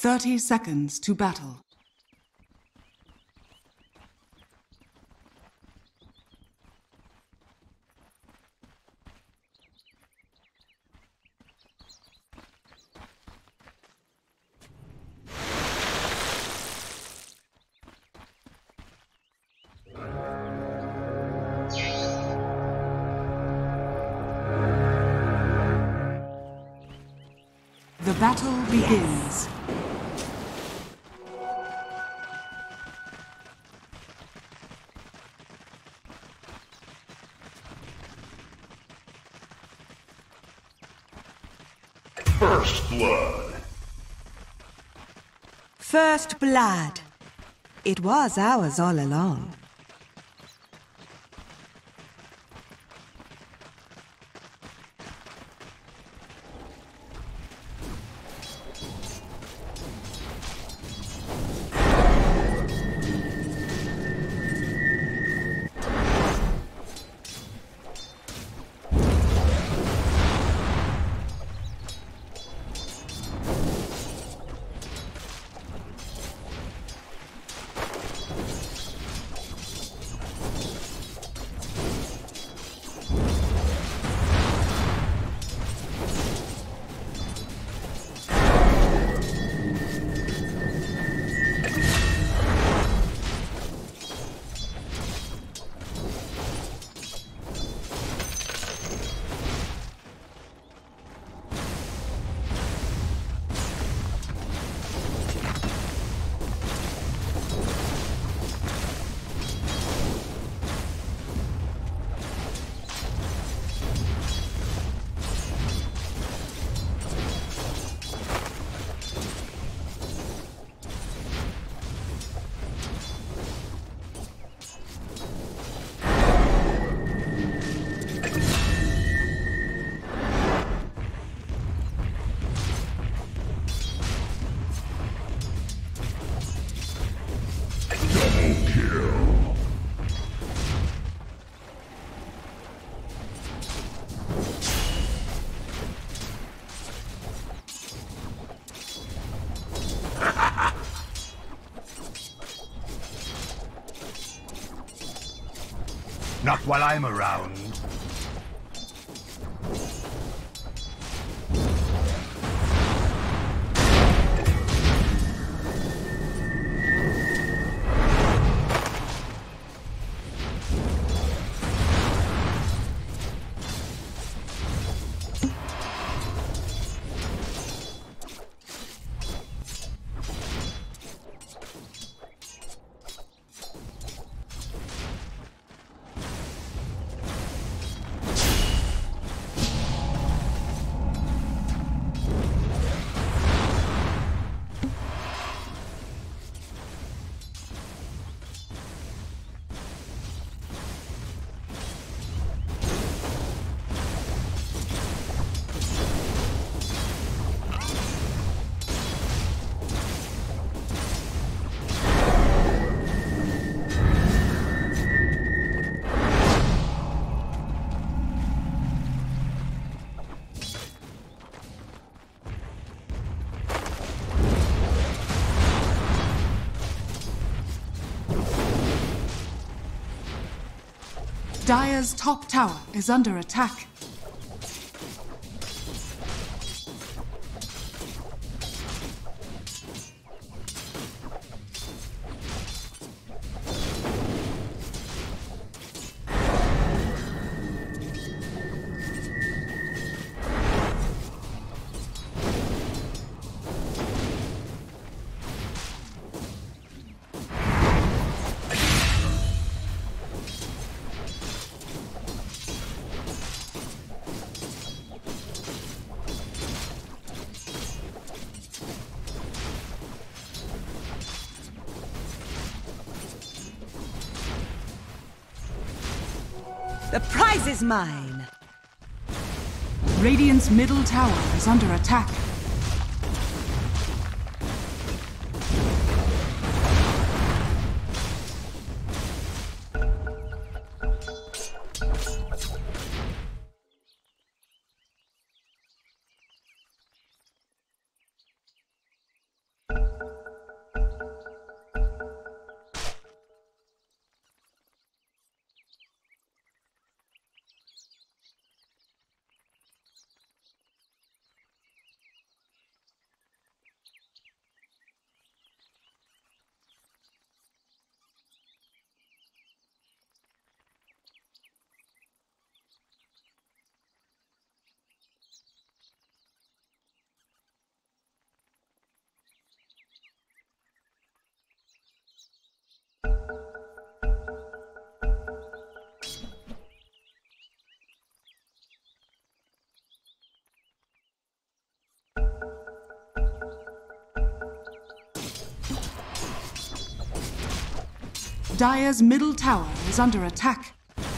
30 seconds to battle. The battle begins. First blood. First blood. It was ours all along. Not while I'm around. Dire's top tower is under attack. The prize is mine! Radiant's middle tower is under attack. Dire's middle tower is under attack.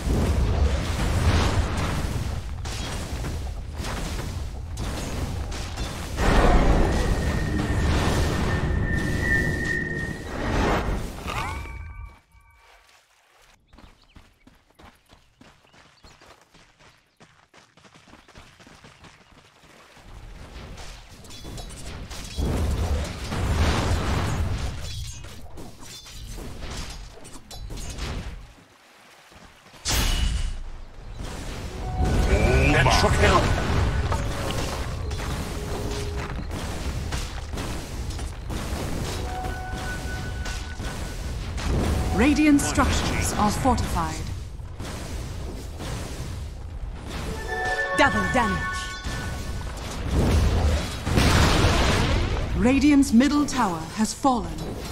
Radiant structures are fortified. Double damage. Radiant's middle tower has fallen.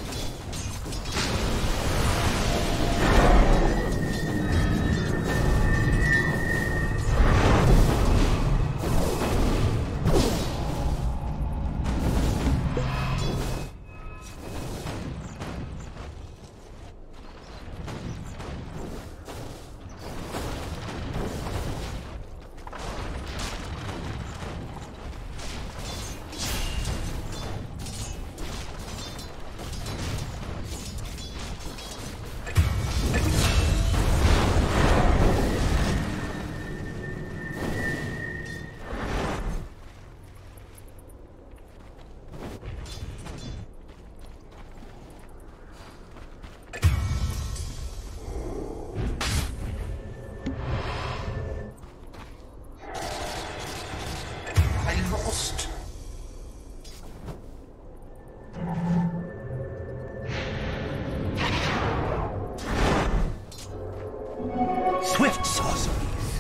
Swift sorceries.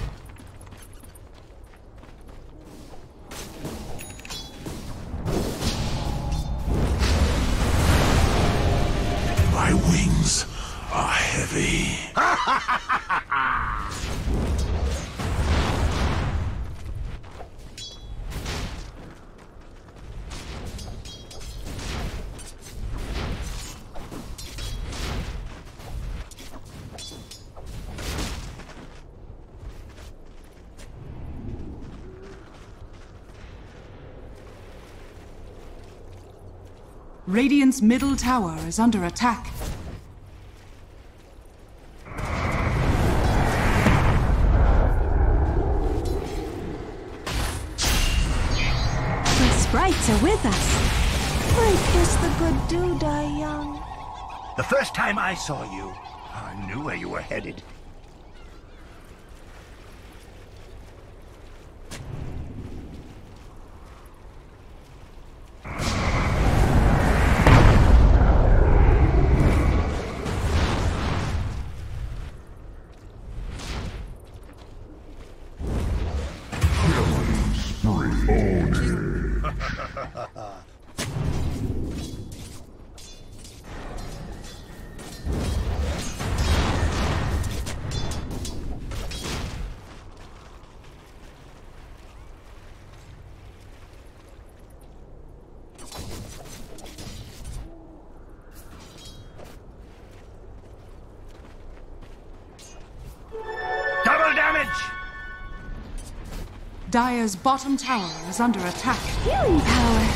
My wings are heavy. Radiant's middle tower is under attack. The sprites are with us. Might kiss the good do die young. The first time I saw you, I knew where you were headed. Dire's bottom tower is under attack. Healing power.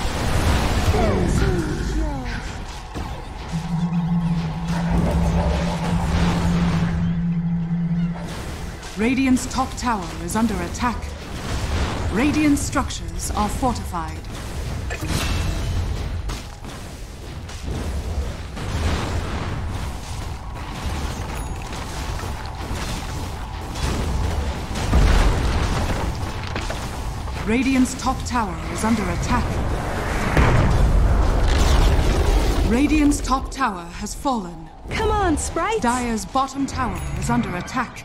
Radiant's top tower is under attack. Radiant structures are fortified. Radiant's top tower is under attack. Radiant's top tower has fallen. Come on, sprites! Dire's bottom tower is under attack.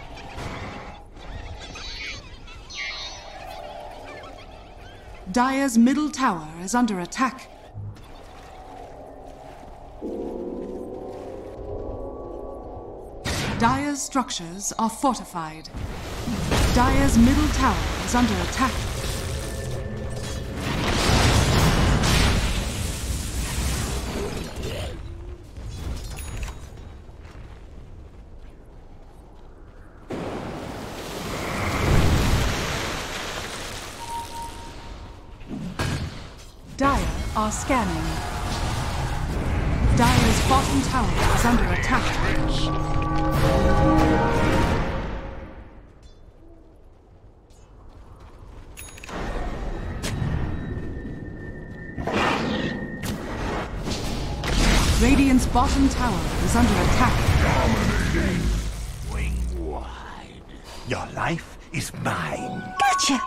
Dire's middle tower is under attack. Dire's structures are fortified. Dire's middle tower is under attack. are scanning. Dire's bottom tower is under attack. Radiant's bottom tower is under attack. Dominating. Wing wide. Your life is mine. Gotcha!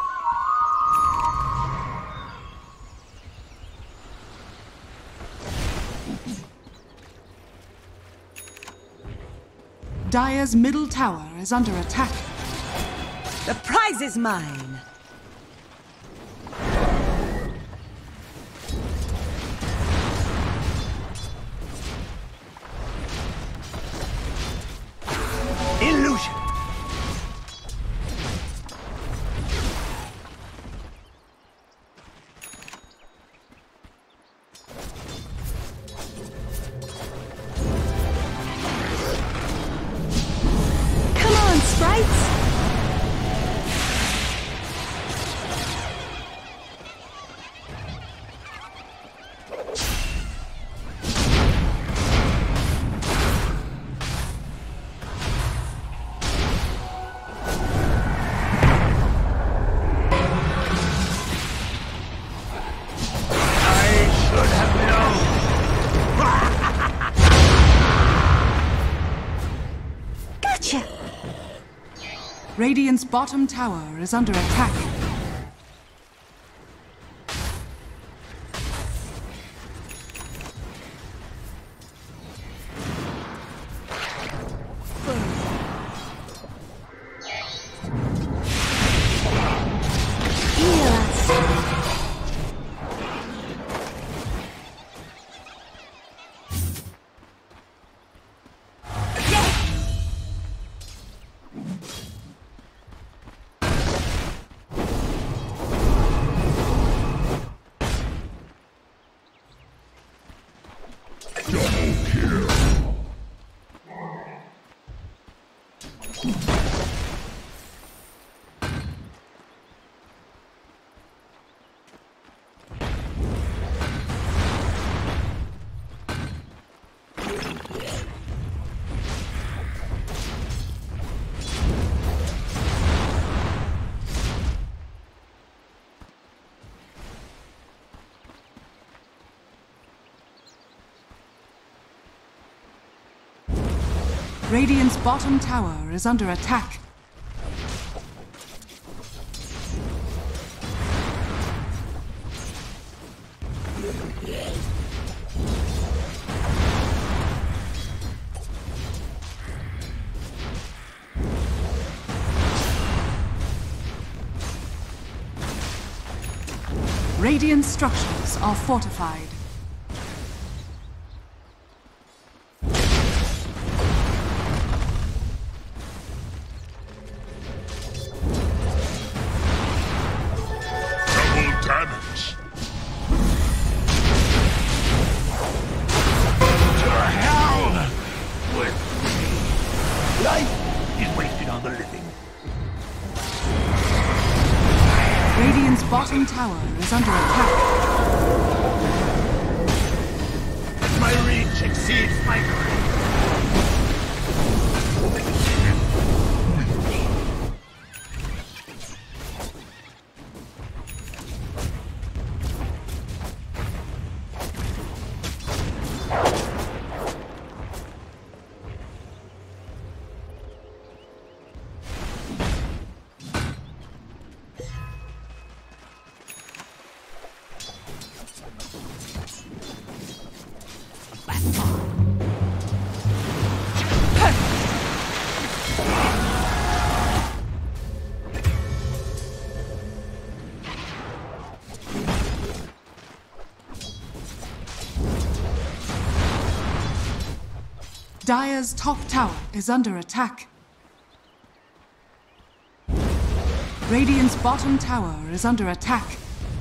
Dire's middle tower is under attack. The prize is mine! Illusion. Come on, sprites! Gotcha! Radiant's bottom tower is under attack. Heal us! Radiant's bottom tower is under attack. Radiant structures are fortified. Damage. To hell with me. Life is wasted on the living. Radiant's bottom tower is under attack. My reach exceeds my grip. Dire's top tower is under attack. Radiant's bottom tower is under attack.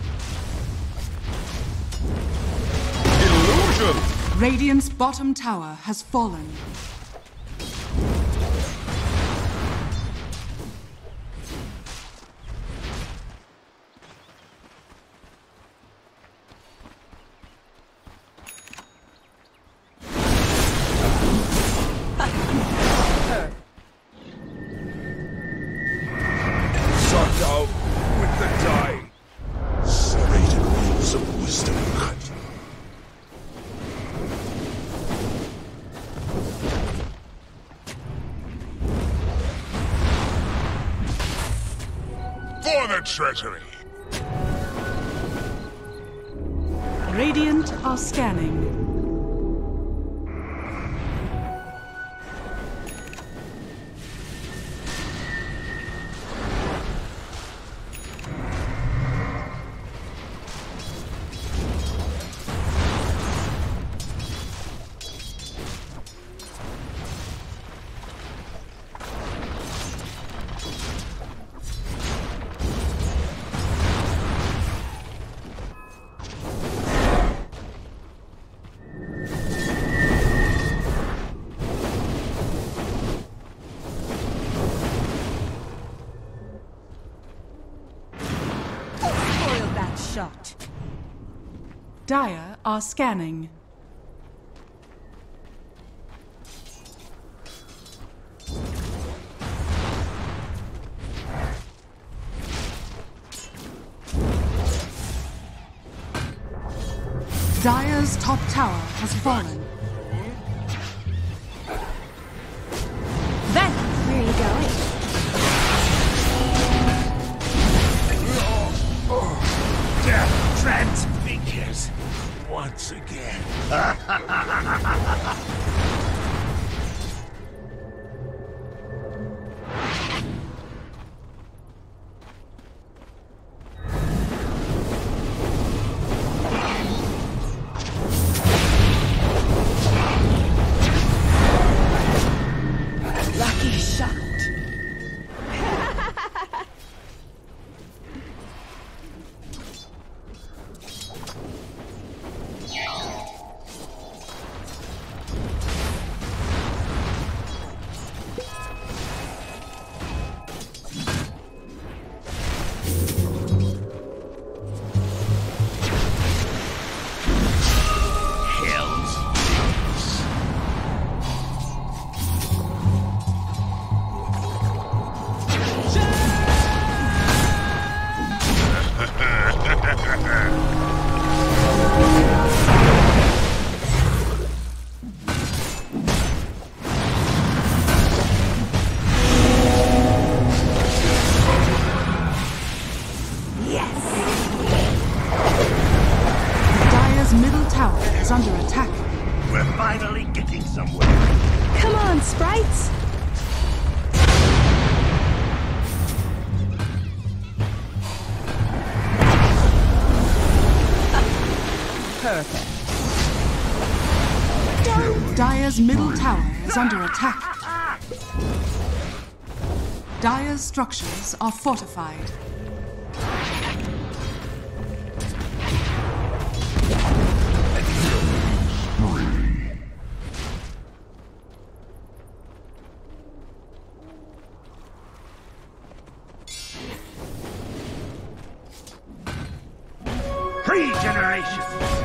Illusion! Radiant's bottom tower has fallen. the treasury. Radiant are scanning. Shot. Dire are scanning. Dire's top tower has fallen. Then, where are you going? Death transfigures once again. Lucky shot. Under attack. We're finally getting somewhere. Come on, sprites! Perfect. Dire's middle tower is under attack. Dire's structures are fortified. Generations.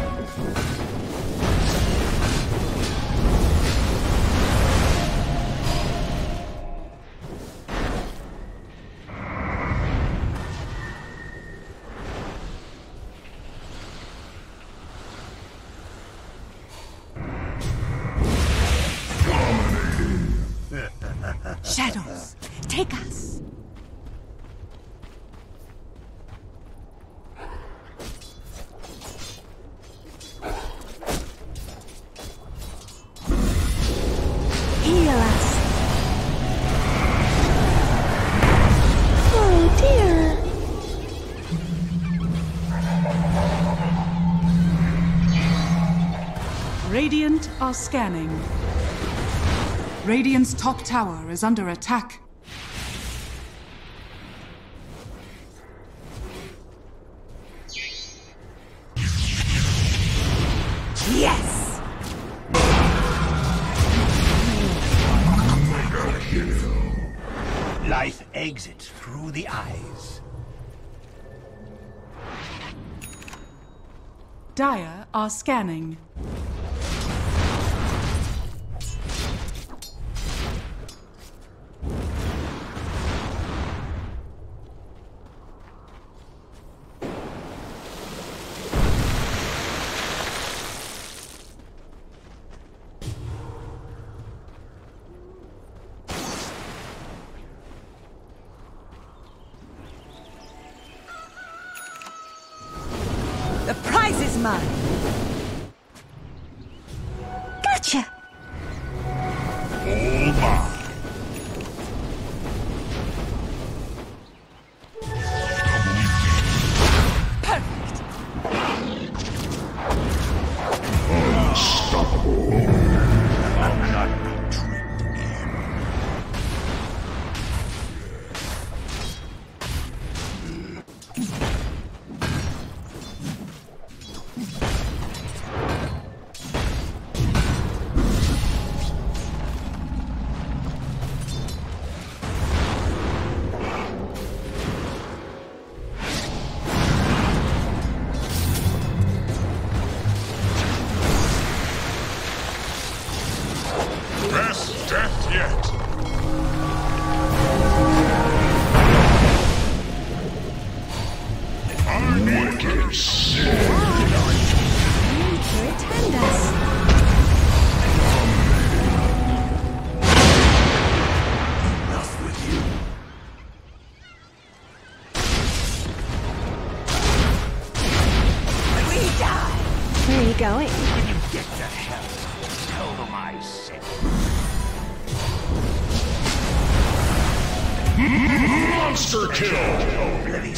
Shadows, take us. Heal us. Oh dear. Radiant are scanning. Radiant's top tower is under attack. Yes! Life exits through the eyes. Dire are scanning. is mine. Gotcha! All mine. Perfect. Unstoppable. I'm not tricked again. Best death yet. Wicked sin. Nature attend us. Enough with you. We die. Where are you going? When you get to hell, tell them I said it. Monster kill. Bloody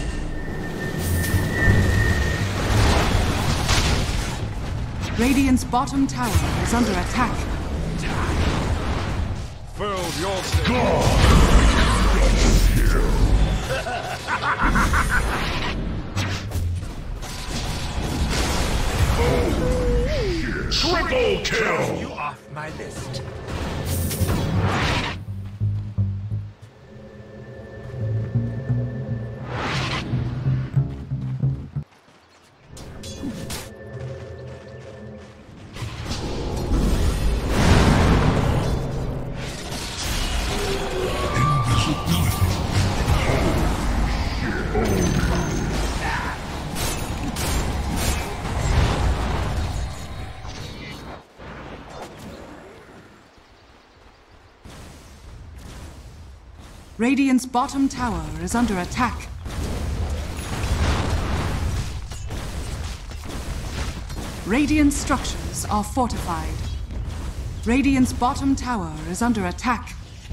Radiant's bottom tower is under attack. Filled your state. Triple kill. you off my list. Radiant's bottom tower is under attack. Radiant structures are fortified. Radiant's bottom tower is under attack.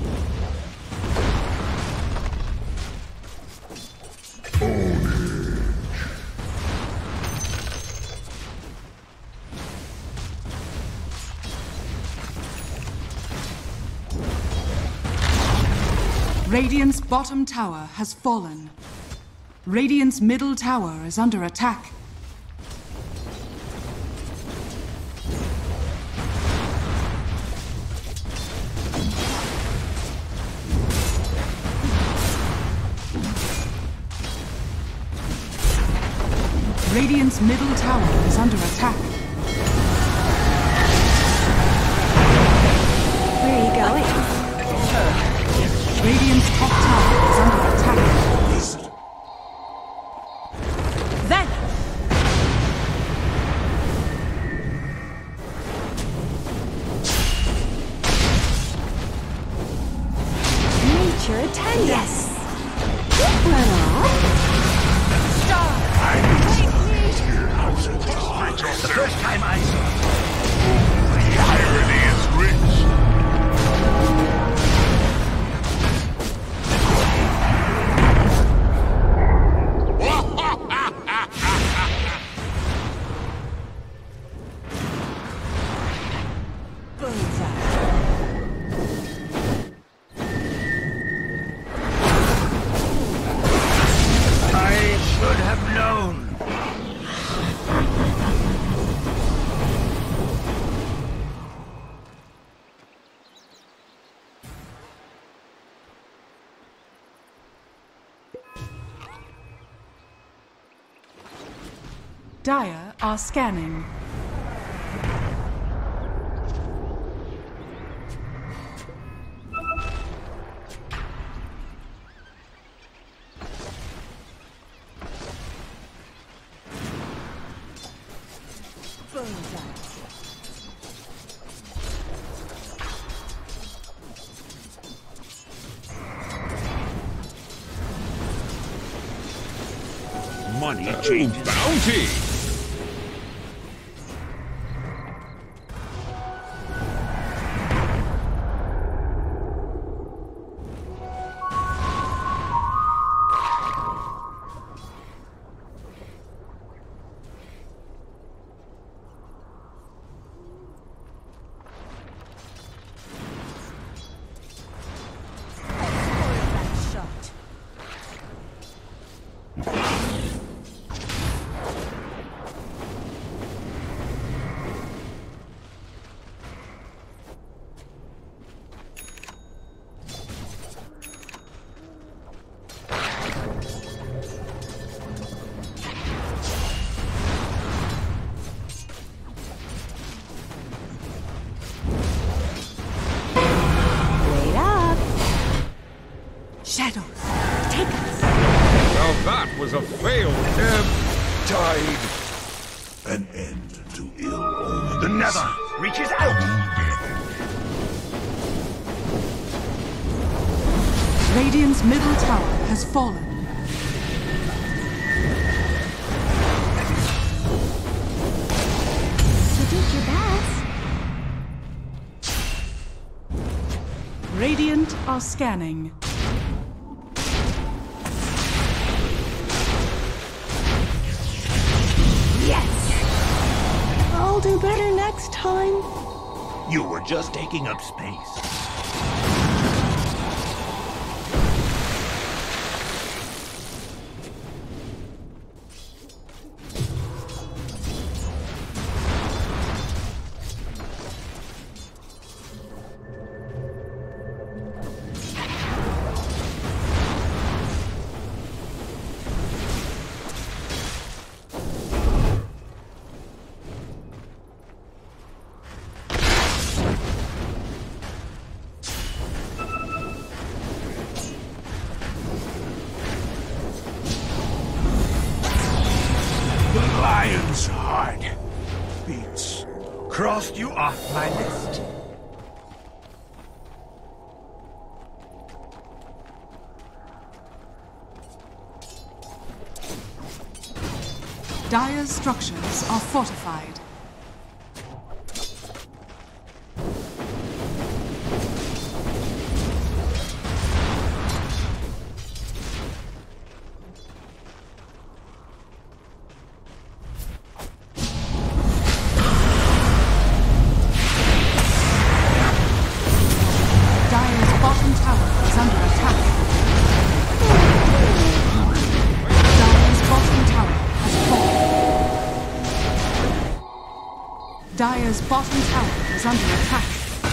Radiant's bottom tower has fallen. Radiant's middle tower is under attack. Radiant's middle tower is under attack. Where are you going? Radiant's top tower is under attack. Then Nature attend us. Run off. The first time I saw it. The irony is rich. I should have known. Dire are scanning. Money changes. Bounty! Shadows, take us. Well, that was a failed attempt. Tide. An end to ill omens. The Nether reaches out. Radiant's middle tower has fallen. You did your best. Radiant are scanning. Yes! I'll do better next time. You were just taking up space. Lion's heart beats. Crossed you off my list. Dire's structures are fortified. Dire's bottom tower is under attack. Dire's bottom tower has fallen. Dire's bottom tower is under attack.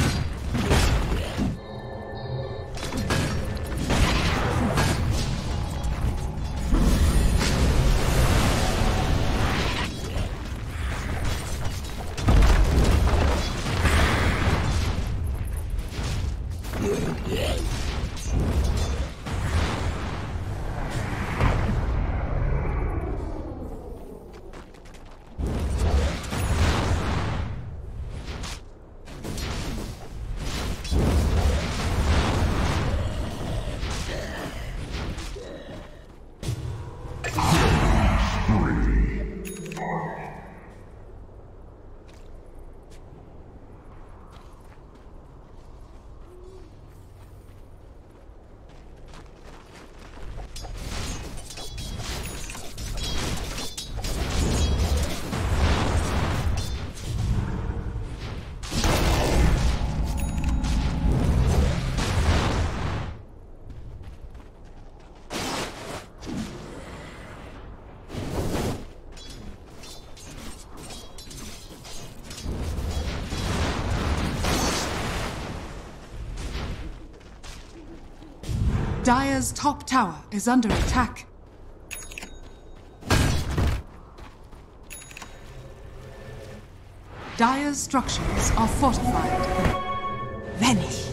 Dire's top tower is under attack. Dire's structures are fortified. Vanish.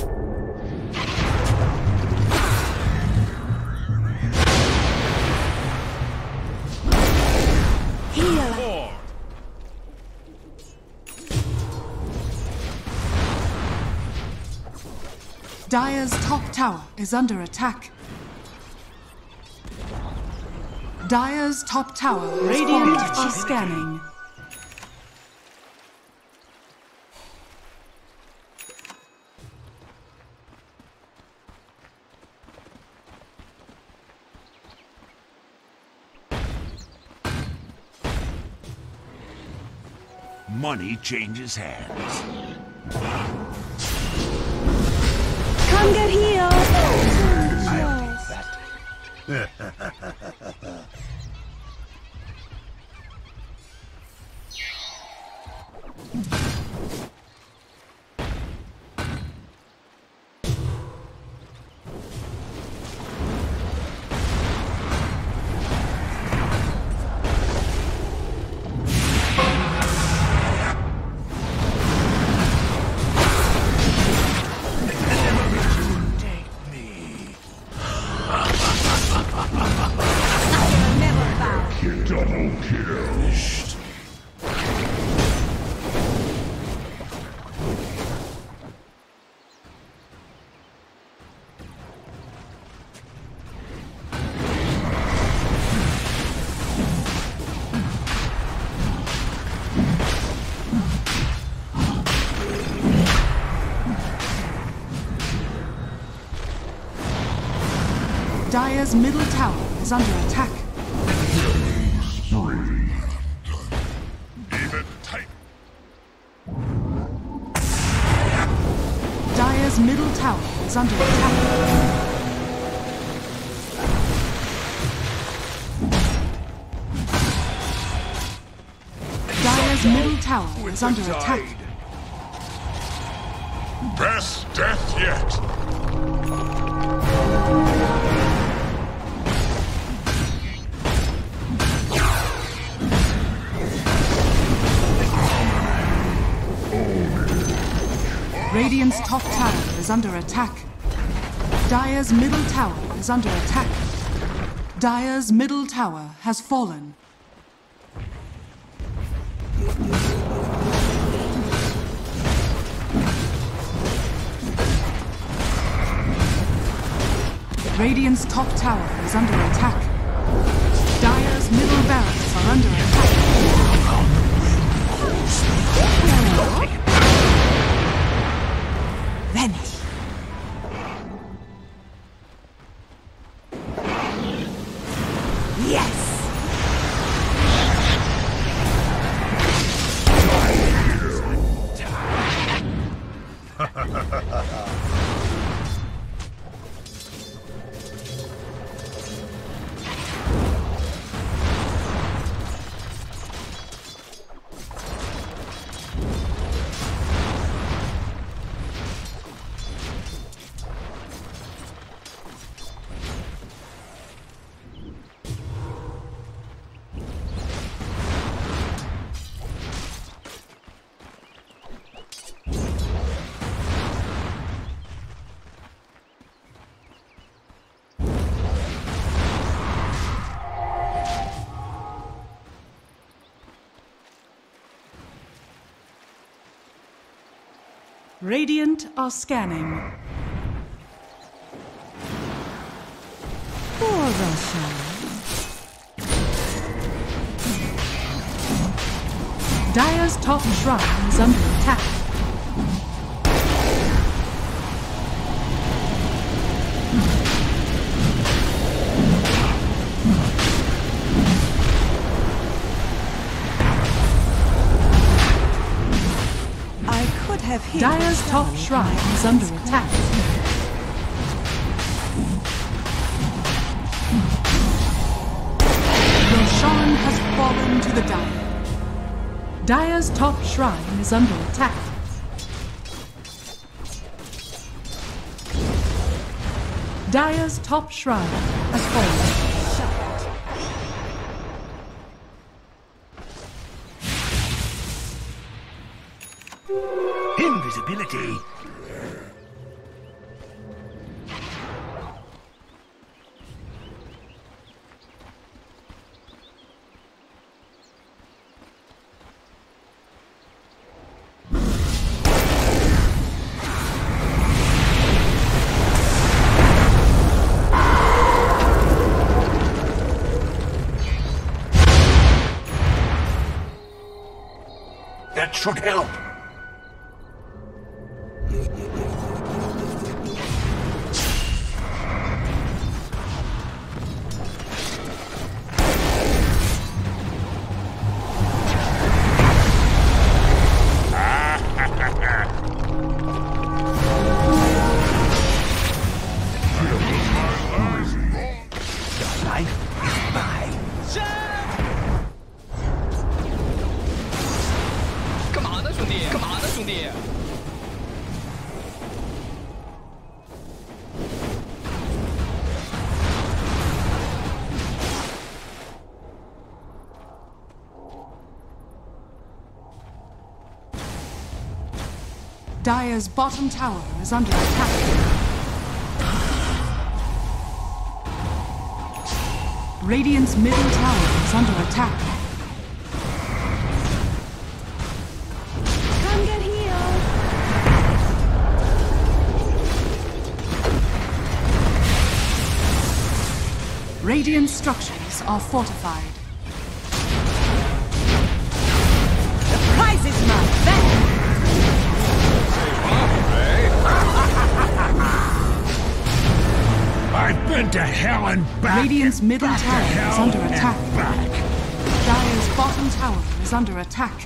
Heal. Dire's top tower is under attack. Dire's top tower, Radiant are scanning. Money changes hands. Come get healed. I'll take that. Dire's middle tower is under attack. Even tight. Dire's middle tower is under attack. Dire's middle tower is under attack. Best death yet. Radiant's top tower is under attack. Dire's middle tower is under attack. Dire's middle tower has fallen. Radiant's top tower is under attack. Dire's middle barracks are under attack. Vanish. Yes! Radiant are scanning. Poor Roshan. Dire's top shrine is under attack. Dire's top shrine is under attack. Roshan has fallen to the Dire. Dire's top shrine is under attack. Dire's top shrine has fallen. Invisibility. That should help. Dire's bottom tower is under attack. Radiant's middle tower is under attack. Come get healed. Radiant structures are fortified. The prize is not fair. I bet Even to hell and back. Radiant's middle Back to tower is hell under and attack. back. Dire's bottom tower is under attack.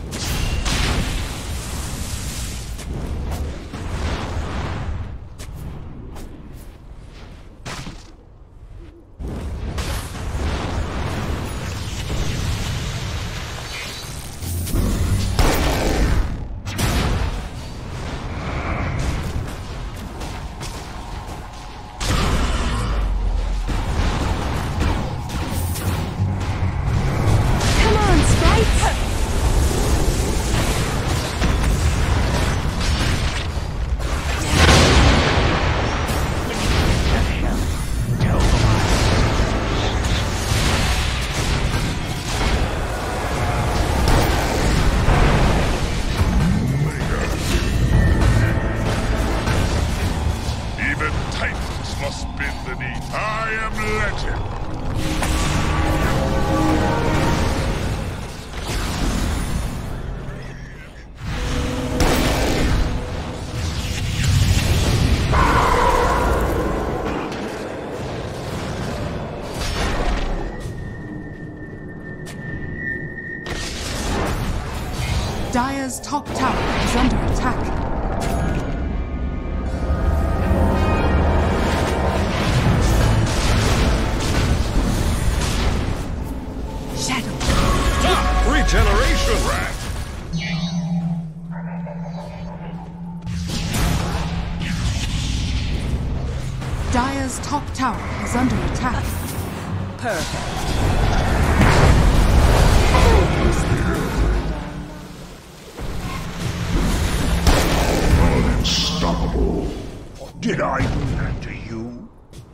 Dire's top tower is under attack. Shadow. Stop! Regeneration! Rat. Dire's top tower is under attack. Unstoppable. Did I do that to you?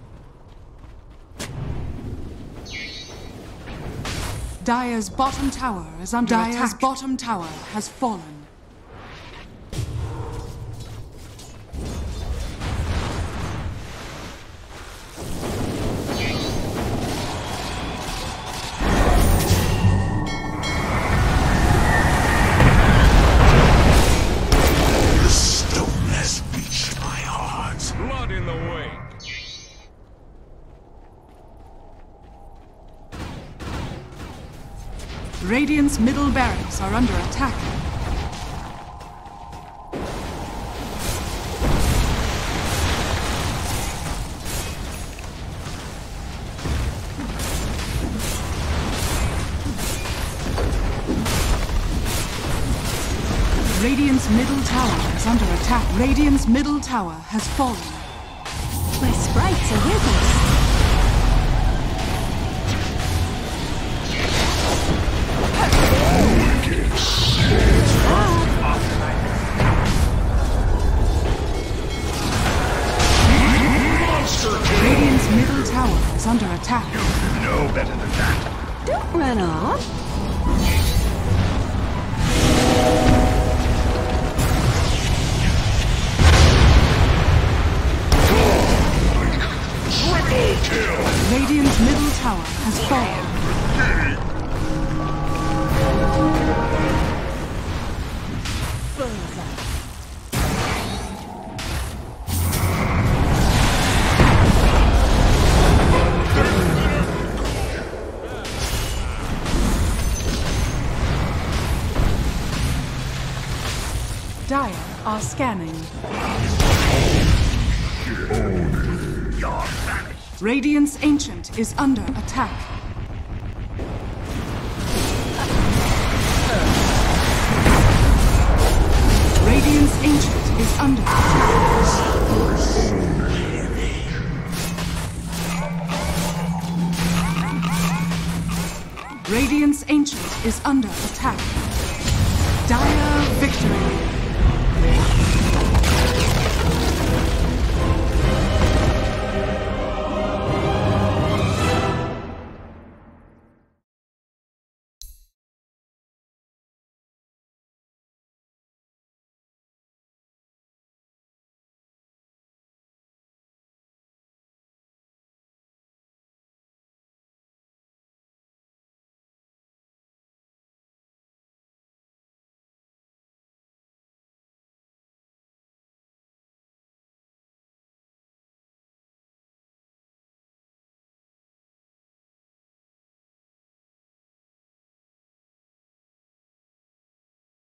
Dire's bottom tower is under attack. Dire's bottom tower has fallen. Blood in the wake. Radiant's middle barracks are under attack. Radiant's middle tower is under attack. Radiant's middle tower has fallen. My sprites are with us. Radiant's middle tower is under attack. You know better than that. Don't run off. Triple kill! Radiant's middle tower has fallen. Dire are scanning. You're vanished. Radiant's Ancient is under attack. Radiant's Ancient is under attack. Radiant's Ancient is under attack.